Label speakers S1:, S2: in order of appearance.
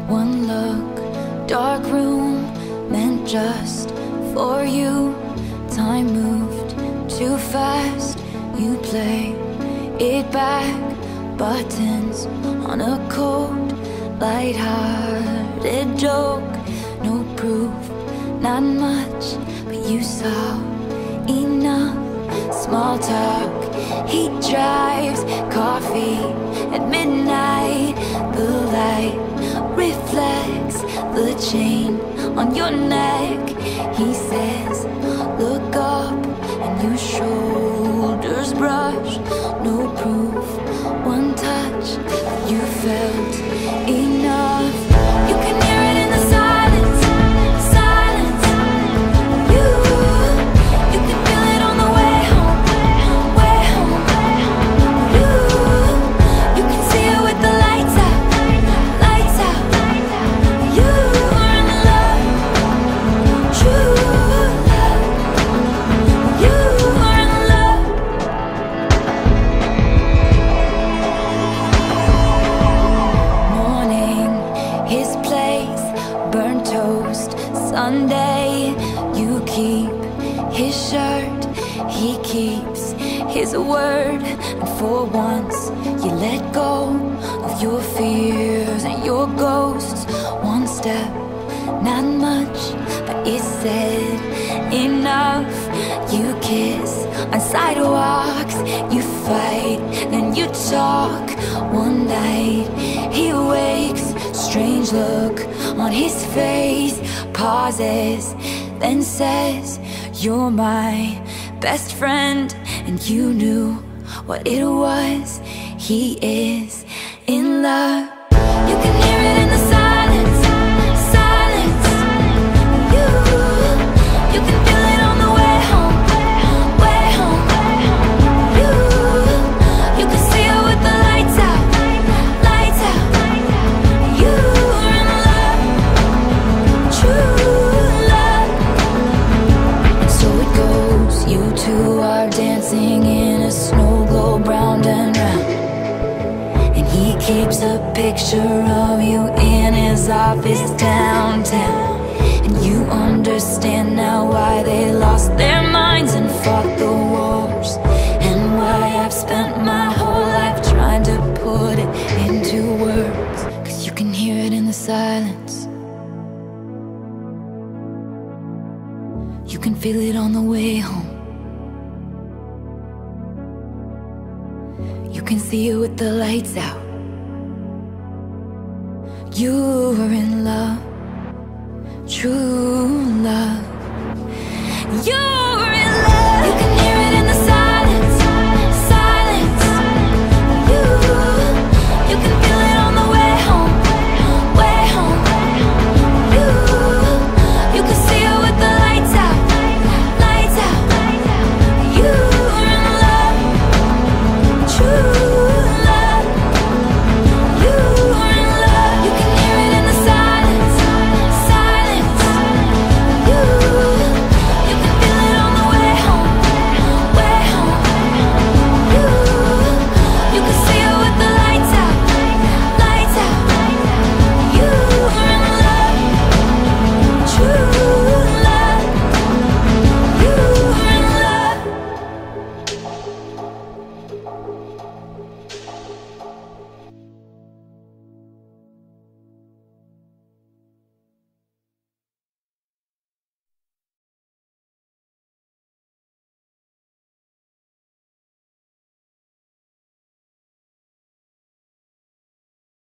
S1: One look, dark room, meant just for you. Time moved too fast, you play it back. Buttons on a cold, light-hearted joke. No proof, not much, but you saw enough. Small talk, he drives, coffee at midnight. The light reflects the chain on your neck. He says, look up, and your shoulders brush. No proof, one touch, you felt enough. You can hear it in the silence, silence. You can feel it on the way home, way home. You can see it with the lights out, lights out. You are in love, true love. You are in love. Morning, his place, burnt toast, Sunday. You keep his shirt, he keeps his word. And for once, you let go of your fears and your ghosts. One step, not much, but it said enough. You kiss on sidewalks, you fight, then you talk. One night, he wakes, strange look on his face. Pauses, then says, you're my best friend. And you knew what it was, he is in love. You can hear it in the silence, silence. You can feel it on the way home, way home. You can see it with the lights out, lights out. You are in love, true love. And so it goes, you two are dancing in a snow globe round and round. And he keeps a picture of you in his office downtown. And you understand now why they lost their minds and fought the wars, and why I've spent my whole life trying to put it into words. 'Cause you can hear it in the silence, you can feel it on the way home. You can see it with the lights out. You're in love, true love. You're